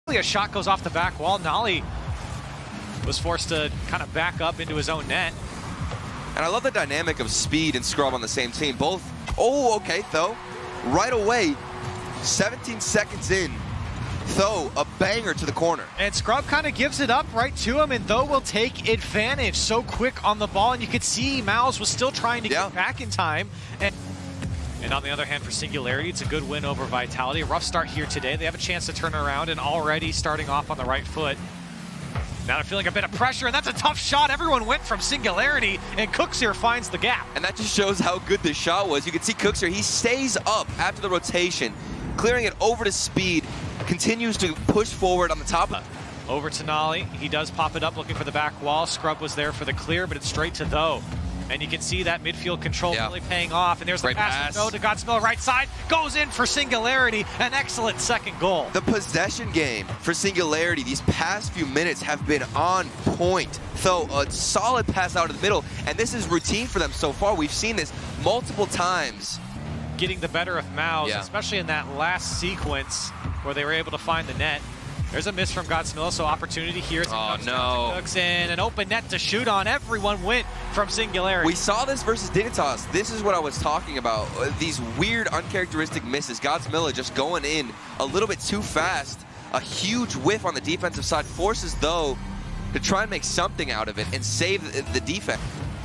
A shot goes off the back wall. Nolly was forced to kind of back up into his own net. And I love the dynamic of Speed and Scrub on the same team. Both, oh, okay, Tho. Right away, 17 seconds in, Tho, a banger to the corner. And Scrub kind of gives it up right to him, and Tho will take advantage so quick on the ball. And you could see Mouz was still trying to get back in time. And on the other hand, for Singularity, it's a good win over Vitality. A rough start here today. They have a chance to turn around and already starting off on the right foot. Now they're feeling a bit of pressure, and that's a tough shot. Everyone went from Singularity, and Cooks here finds the gap. And that just shows how good this shot was. You can see Cooks here, he stays up after the rotation, clearing it over to Speed, continues to push forward on the top. Over to Nolly. He does pop it up looking for the back wall. Scrub was there for the clear, but it's straight to Tho. And you can see that midfield control really paying off. And there's the pass from Tho to Godsmiller right side. Goes in for Singularity. An excellent second goal. The possession game for Singularity these past few minutes have been on point. Tho, a solid pass out of the middle. And this is routine for them so far. We've seen this multiple times. Getting the better of Mouz, especially in that last sequence where they were able to find the net. There's a miss from Godsmiller, so opportunity here. Oh, no. Cooks in an open net to shoot on. Everyone went from Singularity. We saw this versus Dignitas. This is what I was talking about. These weird, uncharacteristic misses. Godsmiller just going in a little bit too fast. A huge whiff on the defensive side forces, Tho, to try and make something out of it and save the defense.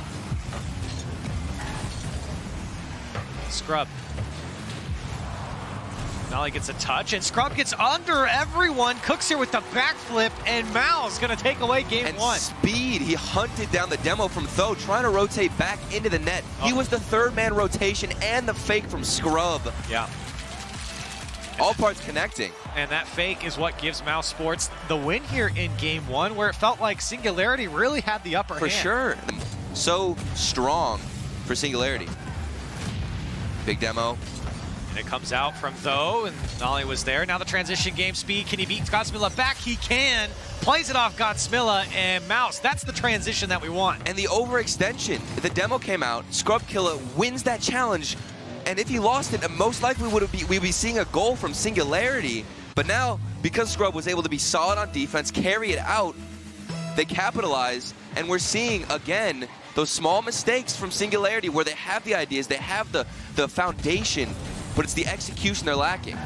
Scrub. Nolly gets a touch, and Scrub gets under everyone. Cooks here with the backflip, and Mouz going to take away game one. Speed, he hunted down the demo from Tho, trying to rotate back into the net. He was the third-man rotation and the fake from Scrub. Yeah. All parts connecting. And that fake is what gives Mousesports the win here in game one, where it felt like Singularity really had the upper hand. For sure. So strong for Singularity. Big demo. And it comes out from Tho, and Nolly was there. Now the transition game. Speed, can he beat Godsmiller back? He can. Plays it off Godsmiller, and Mouz. That's the transition that we want. And the overextension. The demo came out. Scrub Killer wins that challenge. And if he lost it, most likely we'd be seeing a goal from Singularity. But now, because Scrub was able to be solid on defense, carry it out, they capitalize. And we're seeing, again, those small mistakes from Singularity where they have the ideas, they have the foundation, but it's the execution they're lacking.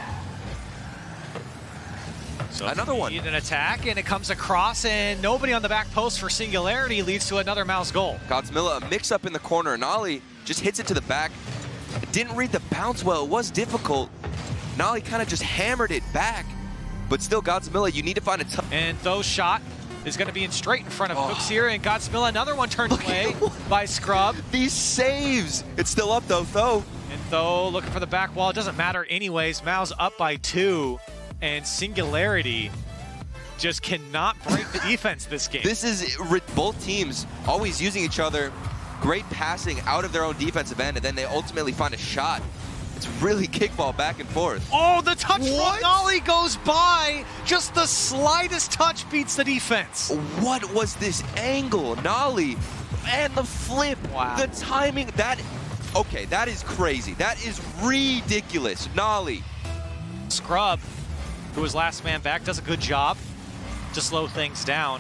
So another one. An attack, and it comes across, and nobody on the back post for Singularity leads to another Mouz goal. Godsmiller, a mix-up in the corner. Nolly just hits it to the back. Didn't read the bounce well. It was difficult. Nolly kind of just hammered it back. But still, Godsmiller, you need to find a tough. And Tho's shot is going to be in straight in front of Cooks here, and Godsmiller, another one turned away by Scrub. These saves. It's still up, though, Tho. And Tho looking for the back wall. It doesn't matter anyways. Mouz up by 2, and Singularity just cannot break the defense this game. This is both teams always using each other. Great passing out of their own defensive end, and then they ultimately find a shot. It's really kickball back and forth. Oh, the touch from Nolly goes by. Just the slightest touch beats the defense. What was this angle? Nolly and the flip. Wow. The timing. Okay, that is crazy. That is ridiculous. Nolly. Scrub, who was last man back, does a good job to slow things down.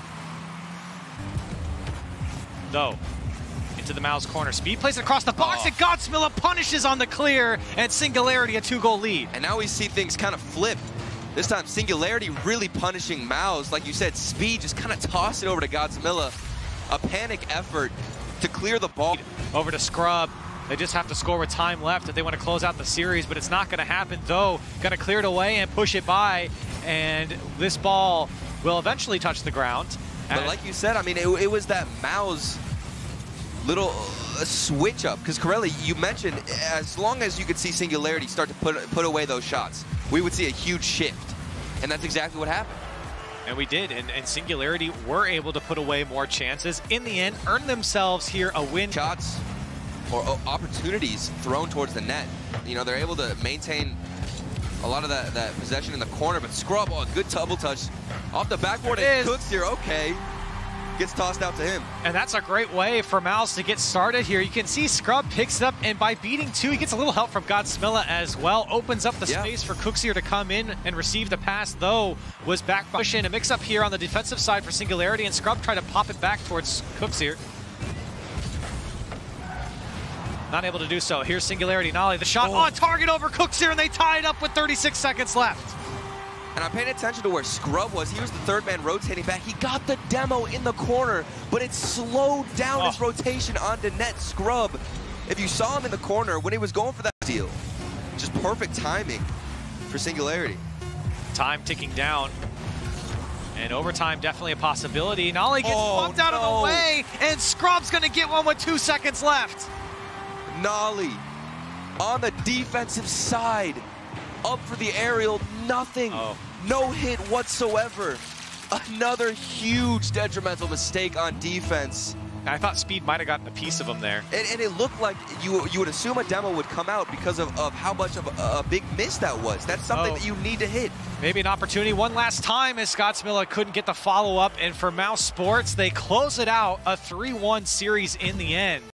Though. To the Mouz corner. Speed plays it across the box, and Godsmiller punishes on the clear, and Singularity a 2-goal lead. And now we see things kind of flip. This time, Singularity really punishing Mouz. Like you said, Speed just kind of tossed it over to Godsmiller. A panic effort to clear the ball. Over to Scrub. They just have to score with time left if they want to close out the series, but it's not going to happen, though. Going to clear it away and push it by, and this ball will eventually touch the ground. But like you said, I mean, it was that Mouz little switch up, because Corelli, you mentioned as long as you could see Singularity start to put away those shots, we would see a huge shift, and that's exactly what happened. And we did, and Singularity were able to put away more chances. In the end, earn themselves here a win. Shots or opportunities thrown towards the net. You know, they're able to maintain a lot of that possession in the corner, but Scrub, a good double touch off the backboard, and Cooks here, okay. gets tossed out to him. And that's a great way for Mouz to get started here. You can see Scrub picks it up, and by beating 2, he gets a little help from Godsmilla as well. Opens up the space for Cooksier to come in and receive the pass, though was back by a mix-up here on the defensive side for Singularity, and Scrub tried to pop it back towards Cooksier. Not able to do so. Here's Singularity. Nolly, the shot on target over Cooksier, and they tie it up with 36 seconds left. And I'm paying attention to where Scrub was. He was the third man rotating back. He got the demo in the corner, but it slowed down his rotation onto net. Scrub, if you saw him in the corner when he was going for that steal, just perfect timing for Singularity. Time ticking down. And overtime definitely a possibility. Nolly gets bumped out of the way, and Scrub's going to get one with 2 seconds left. Nolly on the defensive side, up for the aerial, nothing. No hit whatsoever. Another huge detrimental mistake on defense. I thought Speed might have gotten a piece of him there. And it looked like you would assume a demo would come out because of how much of a big miss that was. That's something that you need to hit. Maybe an opportunity one last time as Godsmilla couldn't get the follow-up. And for Mousesports, they close it out, a 3-1 series in the end.